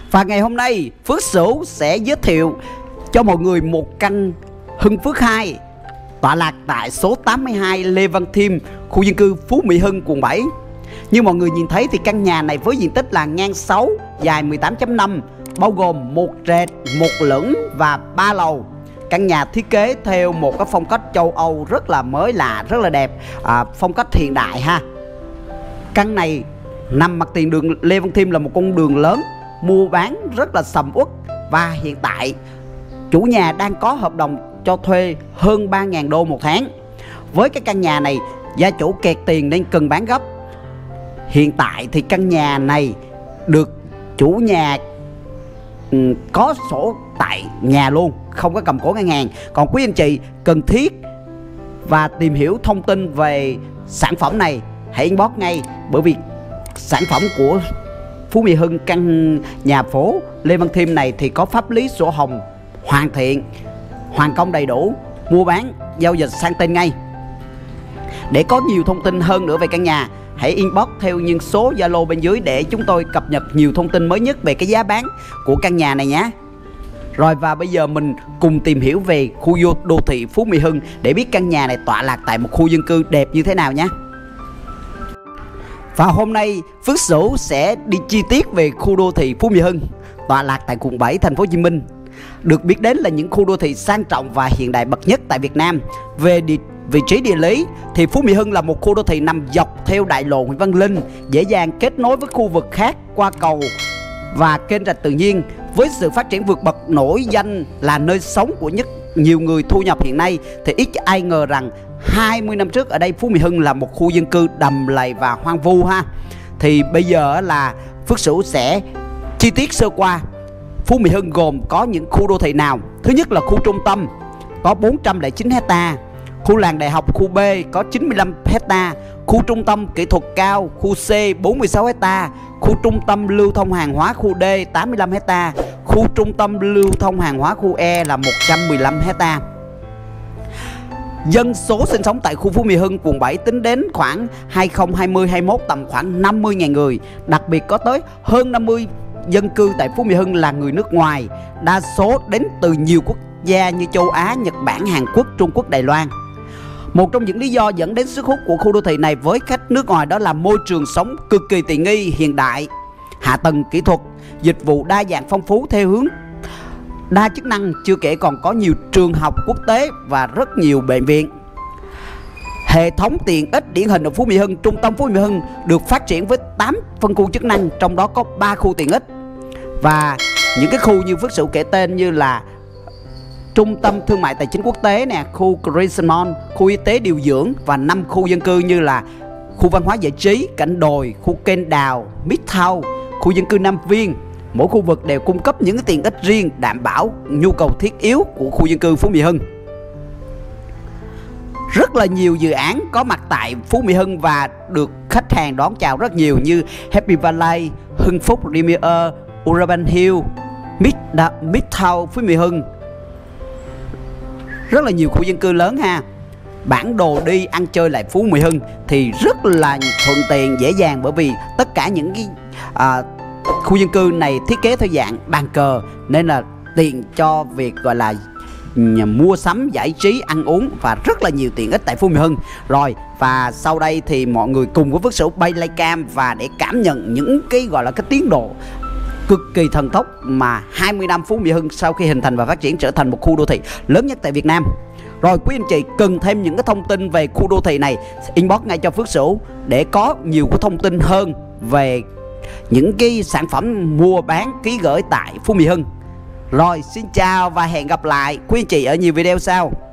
Và ngày hôm nay Phước Sửu sẽ giới thiệu cho mọi người một căn Hưng Phước 2 tọa lạc tại số 82 Lê Văn Thiêm, khu dân cư Phú Mỹ Hưng, quận 7. Như mọi người nhìn thấy thì căn nhà này với diện tích là ngang 6, dài 18.5, bao gồm một trệt, một lửng và 3 lầu. Căn nhà thiết kế theo một cái phong cách châu Âu rất là mới lạ, rất là đẹp, phong cách hiện đại ha. Căn này nằm mặt tiền đường Lê Văn Thiêm, là một con đường lớn, mua bán rất là sầm uất. Và hiện tại chủ nhà đang có hợp đồng cho thuê hơn 3.000 đô một tháng. Với cái căn nhà này gia chủ kẹt tiền nên cần bán gấp. Hiện tại thì căn nhà này được chủ nhà có sổ tại nhà luôn, không có cầm cố ngân hàng. Còn quý anh chị cần thiết và tìm hiểu thông tin về sản phẩm này, hãy inbox ngay, bởi vì sản phẩm của Phú Mỹ Hưng, căn nhà phố Lê Văn Thiêm này thì có pháp lý sổ hồng hoàn thiện, hoàn công đầy đủ, mua bán giao dịch sang tên ngay. Để có nhiều thông tin hơn nữa về căn nhà, hãy inbox theo những số Zalo bên dưới để chúng tôi cập nhật nhiều thông tin mới nhất về cái giá bán của căn nhà này nhé. Rồi, và bây giờ mình cùng tìm hiểu về khu đô thị Phú Mỹ Hưng để biết căn nhà này tọa lạc tại một khu dân cư đẹp như thế nào nhé. Và hôm nay Phước Sửu sẽ đi chi tiết về khu đô thị Phú Mỹ Hưng tọa lạc tại quận 7, thành phố Hồ Chí Minh. Được biết đến là những khu đô thị sang trọng và hiện đại bậc nhất tại Việt Nam. Về vị trí địa lý thì Phú Mỹ Hưng là một khu đô thị nằm dọc theo đại lộ Nguyễn Văn Linh, dễ dàng kết nối với khu vực khác qua cầu và kênh rạch tự nhiên. Với sự phát triển vượt bậc, nổi danh là nơi sống của nhiều người thu nhập hiện nay, thì ít ai ngờ rằng 20 năm trước ở đây Phú Mỹ Hưng là một khu dân cư đầm lầy và hoang vu ha. Thì bây giờ là Phước Sửu sẽ chi tiết sơ qua Phú Mỹ Hưng gồm có những khu đô thị nào. Thứ nhất là khu trung tâm có 409 hecta, khu làng đại học khu B có 95 hecta, khu trung tâm kỹ thuật cao khu C 46 hecta, khu trung tâm lưu thông hàng hóa khu D 85 hecta, khu trung tâm lưu thông hàng hóa khu E là 115 hecta. Dân số sinh sống tại khu Phú Mỹ Hưng, quận 7 tính đến khoảng 2020-21 tầm khoảng 50.000 người. Đặc biệt có tới hơn 50 dân cư tại Phú Mỹ Hưng là người nước ngoài, đa số đến từ nhiều quốc gia như châu Á, Nhật Bản, Hàn Quốc, Trung Quốc, Đài Loan. Một trong những lý do dẫn đến sức hút của khu đô thị này với khách nước ngoài đó là môi trường sống cực kỳ tiện nghi, hiện đại, hạ tầng kỹ thuật, dịch vụ đa dạng phong phú theo hướng đa chức năng, chưa kể còn có nhiều trường học quốc tế và rất nhiều bệnh viện. Hệ thống tiện ích điển hình ở Phú Mỹ Hưng, trung tâm Phú Mỹ Hưng được phát triển với 8 phân khu chức năng, trong đó có 3 khu tiện ích. Và những cái khu như Phước Sửu kể tên như là trung tâm thương mại tài chính quốc tế nè, khu Crescent Mall, khu y tế điều dưỡng và 5 khu dân cư như là khu văn hóa giải trí, cảnh đồi, khu kênh đào, Midtown, khu dân cư Nam Viên. Mỗi khu vực đều cung cấp những cái tiện ích riêng đảm bảo nhu cầu thiết yếu của khu dân cư Phú Mỹ Hưng. Rất là nhiều dự án có mặt tại Phú Mỹ Hưng và được khách hàng đón chào rất nhiều như Happy Valley, Hưng Phúc Premier, Urban Hill, Midtown Phú Mỹ Hưng. Rất là nhiều khu dân cư lớn ha. Bản đồ đi ăn chơi lại Phú Mỹ Hưng thì rất là thuận tiện, dễ dàng, bởi vì tất cả những cái khu dân cư này thiết kế theo dạng bàn cờ nên là tiện cho việc gọi là mua sắm, giải trí, ăn uống và rất là nhiều tiện ích tại Phú Mỹ Hưng. Rồi, và sau đây thì mọi người cùng với Phước Sửu bay livecam và để cảm nhận những cái gọi là cái tiến độ cực kỳ thần tốc mà 20 năm Phú Mỹ Hưng sau khi hình thành và phát triển trở thành một khu đô thị lớn nhất tại Việt Nam. Rồi, quý anh chị cần thêm những cái thông tin về khu đô thị này, inbox ngay cho Phước Sửu để có nhiều cái thông tin hơn về những cái sản phẩm mua bán ký gửi tại Phú Mỹ Hưng. Rồi, xin chào và hẹn gặp lại quý anh chị ở nhiều video sau.